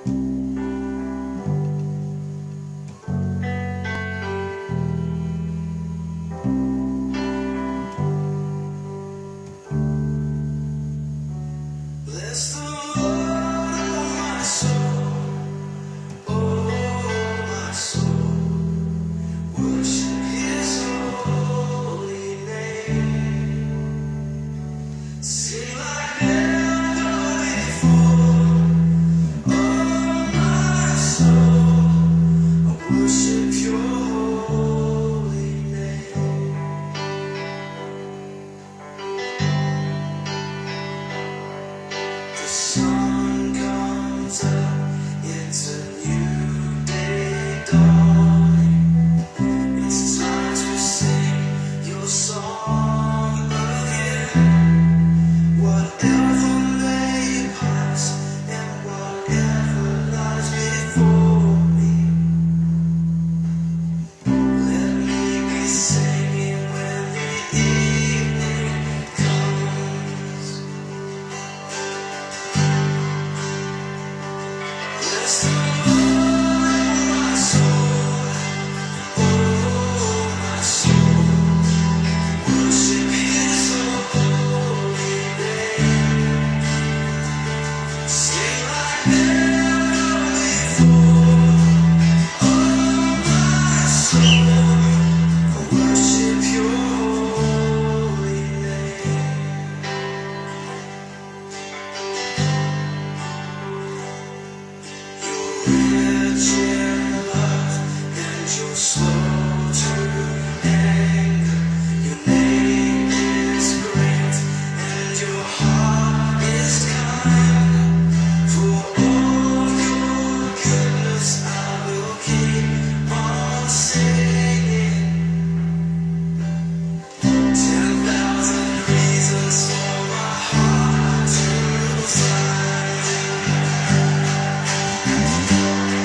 Bless the Lord, oh my soul, oh my soul, worship His holy name. Sing like never before, oh my soul, I worship Your holy name. The sun comes up, it's a new day dawning. It's time to sing Your song again. Whatever may pass and whatever lies before me, let me be singing when the evening comes. Bless the Lord, my soul, oh my soul, worship His holy name. Sing like never before, oh my soul, I worship Your holy name. You're rich in love and You're slow to anger. Your name is great and Your heart is kind. For all Your goodness I will keep on singing. 10,000 reasons for my heart to find.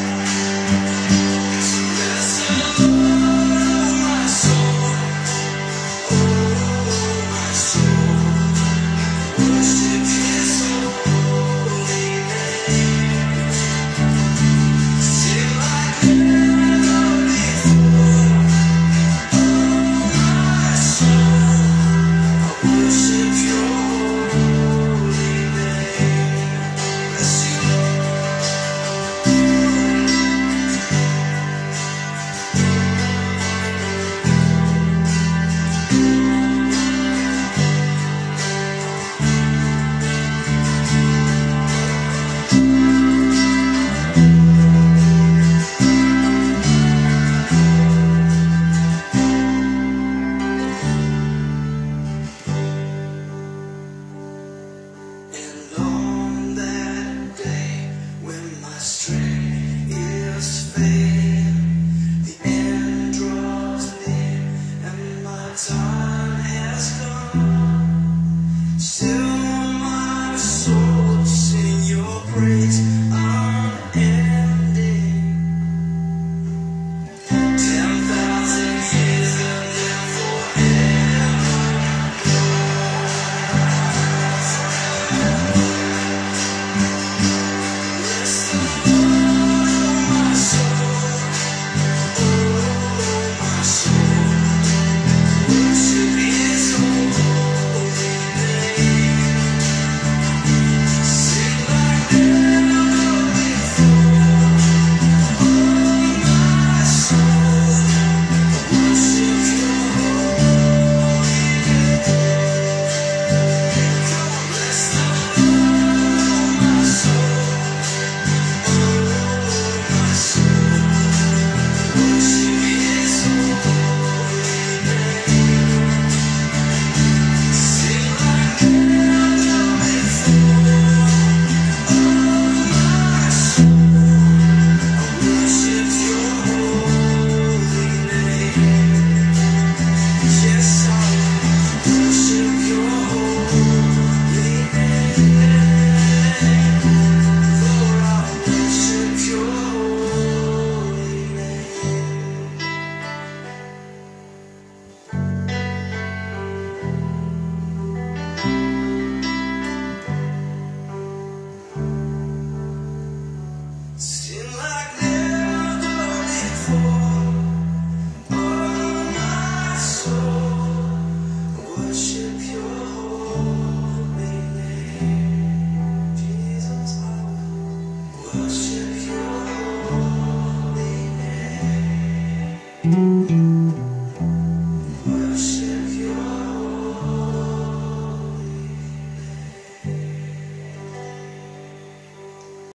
was